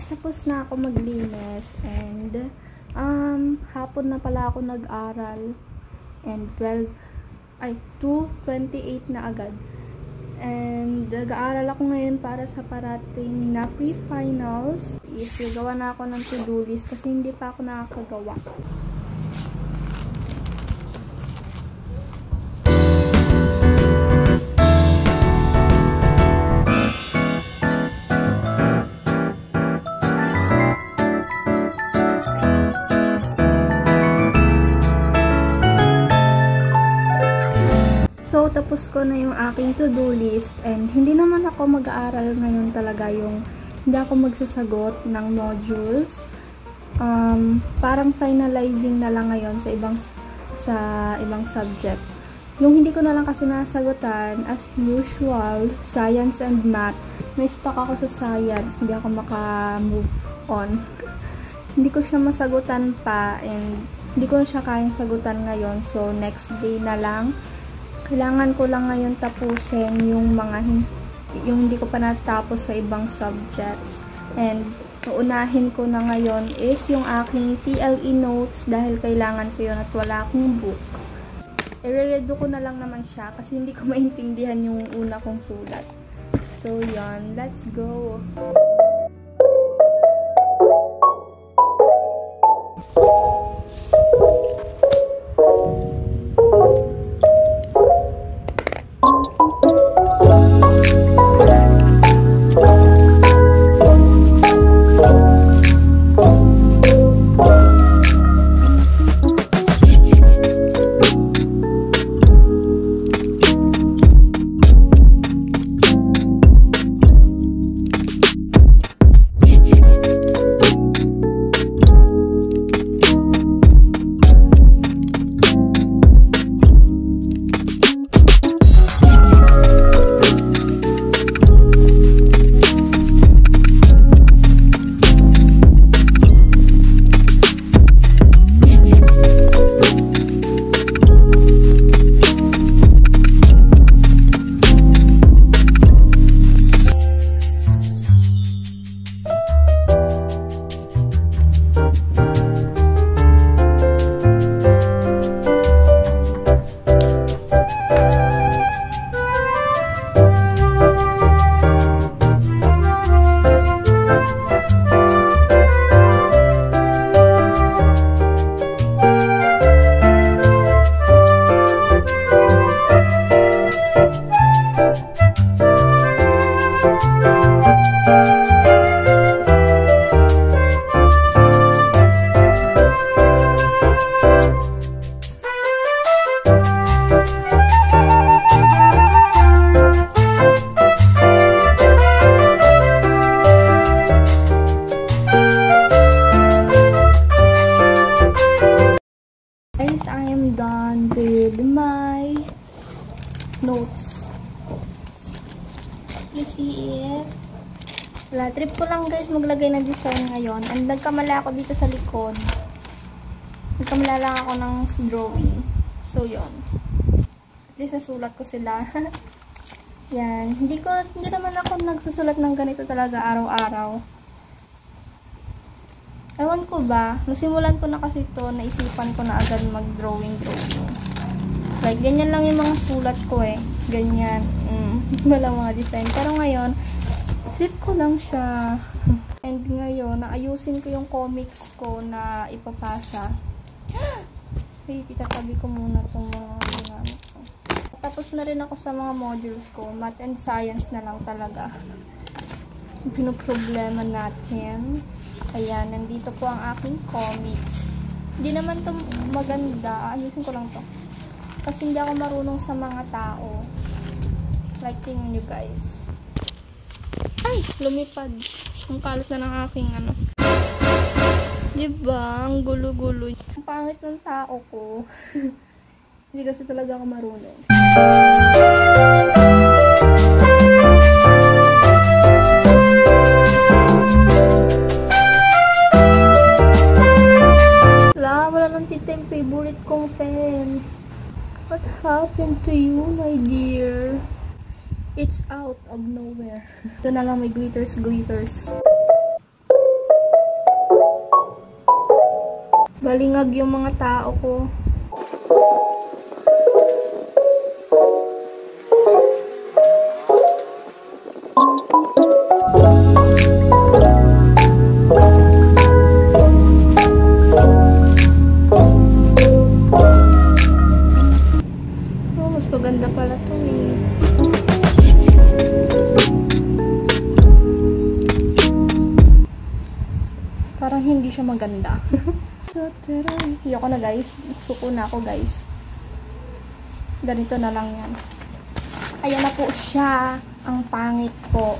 Tapos na ako maglinis and hapon na pala ako nag-aral and 2:28 na agad. And nag-aaral ako ngayon para sa parating na pre-finals. Gawa na ako ng to-do list kasi hindi pa ako nakakagawa. So, tapos ko na yung aking to-do list and hindi naman ako mag-aaral ngayon talaga hindi ako magsasagot ng modules. Parang finalizing na lang ngayon sa ibang subject. Yung hindi ko na lang kasi nasagutan, as usual, science and math. May stock ako sa science, hindi ako maka-move on. Hindi ko siya masagutan pa and hindi ko na siya kayang sagutan ngayon. So, next day na lang. Kailangan ko lang ngayon tapusin yung hindi ko pa natapos sa ibang subjects. And, uunahin ko na ngayon is yung aking TLE notes dahil kailangan ko yun at wala akong book. I-redo ko na lang naman siya kasi hindi ko maintindihan yung una kong sulat. So, yun. Let's go! Notes. You see it? Wala, trip ko lang guys maglagay ng design ngayon. And nagkamala ako dito sa likod. Nagkamala lang ako ng drawing. So, yon. At least nasulat ko sila. Yan. Hindi naman ako nagsusulat ng ganito talaga araw-araw. Ewan ko ba, nasimulan ko na kasi ito, naisipan ko na agad mag-drawing. Like, ganyan lang yung mga sulat ko eh. Ganyan. Wala mga design. Pero ngayon, trip ko lang siya. And ngayon, naayusin ko yung comics ko na ipapasa. Wait, itatabi ko muna itong mga ginamit ko. Tapos na rin ako sa mga modules ko. Math and science na lang talaga. Pinoproblema natin. Ayan, nandito po ang aking comics. Hindi naman ito maganda. Ayusin ko lang to. Kasi hindi ako marunong sa mga tao. Like, tingnan nyo guys. Ay! Lumipad. Ang kalat na ng aking ano. Diba? Ang gulo-gulo. Ang pangit ng tao ko. Hindi kasi talaga ako marunong. Wala nang tita yung favorite kong pen. What happened to you, my dear? It's out of nowhere. Ito na lang may glitters. Malingag yung mga tao ko. Mas maganda pala to eh. Parang hindi siya maganda. Ayoko na guys. Suko na ako guys. Ganito na lang yan. Ayan na po siya. Ang pangit po.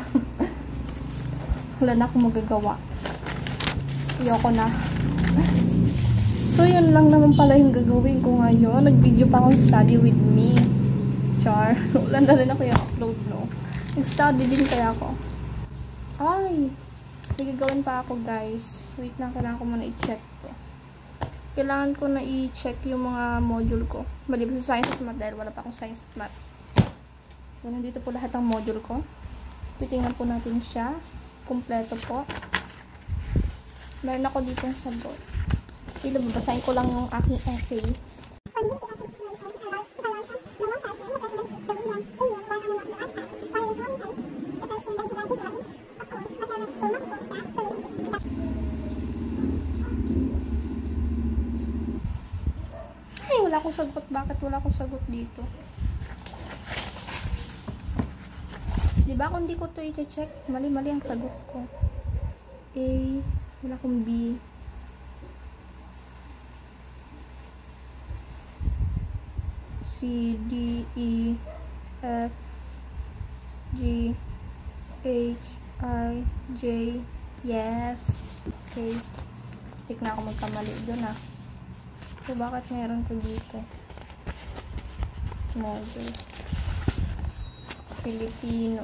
Wala na akong magagawa. Ayoko na. So, yun lang naman pala yung gagawin ko ngayon. Nag-video pa akong study with me. Char. Wala na rin ako yung upload, no? Nag-study din kaya ako. Ay! May gagawin pa ako, guys. Wait lang, kailangan ko muna i-check to. Kailangan ko na i-check yung mga module ko. Maliban sa science at math dahil wala pa akong science at math. So, nandito po lahat ng module ko. Titingnan po natin siya. Kompleto po. Meron ako dito yung sagot. Ito, babasahin ko lang yung aking essay. Ay, wala akong sagot. Bakit wala akong sagot dito? Diba kung di ko ito i-check, mali-mali ang sagot ko. A, wala akong B. C, D, E, F, G, H, I, J, yes. Okay. Stick na ako magkamali doon ah. So, bakit meron ko dito? Module. Filipino.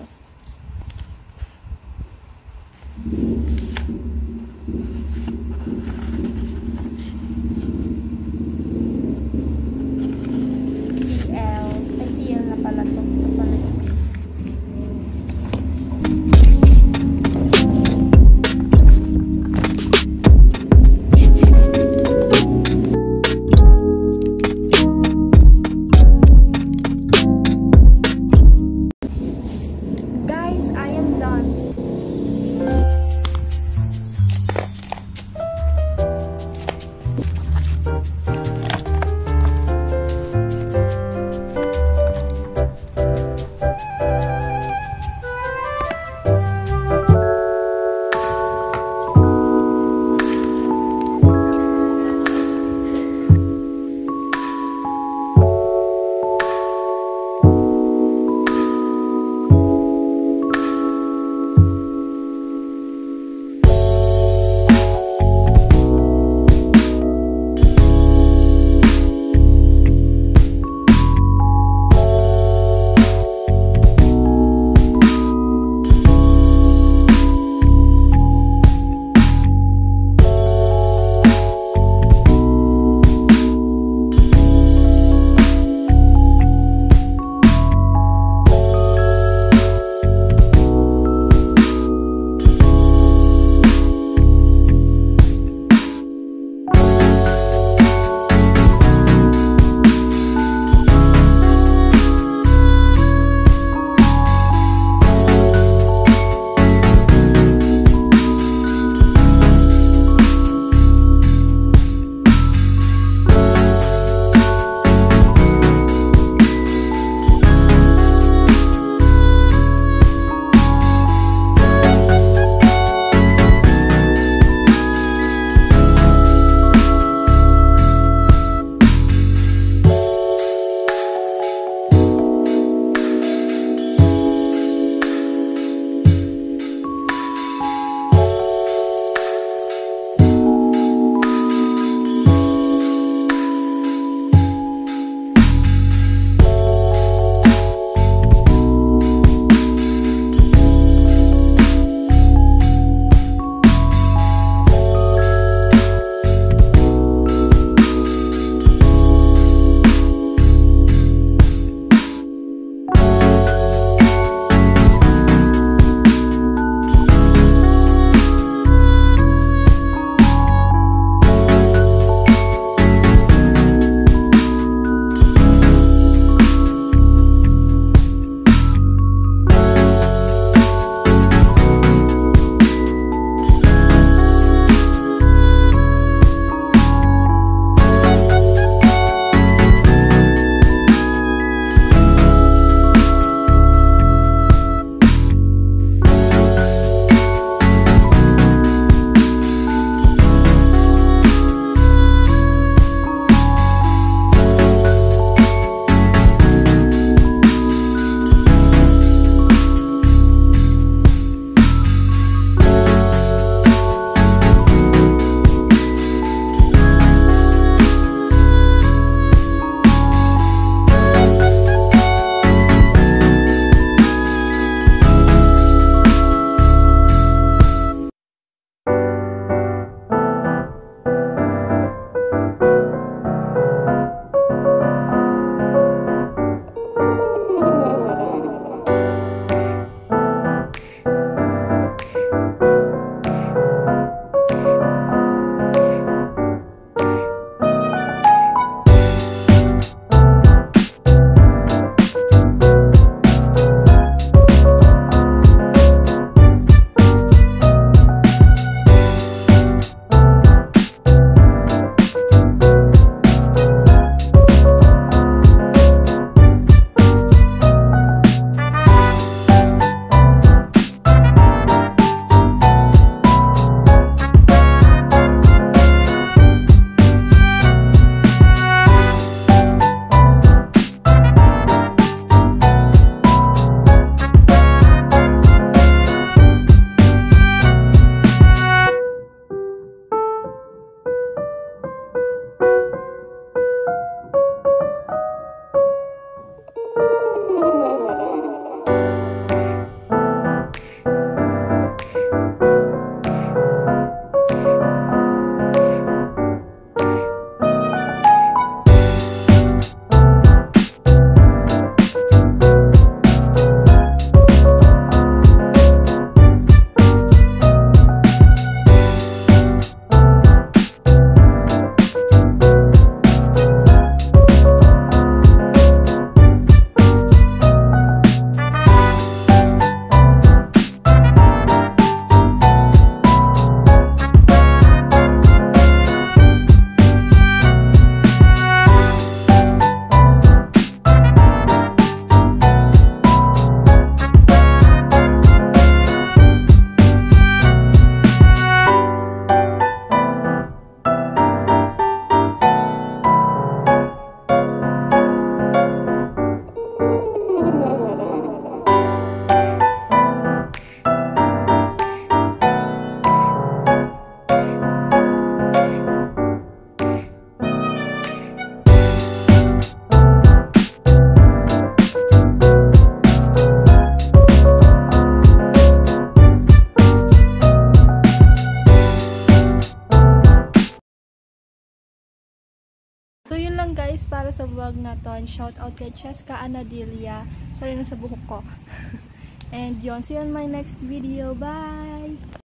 lang guys para sa vlog na to. And shout out kay Cheska Anadilia. Sorry na sa buhok ko. And yun, see you on my next video. Bye!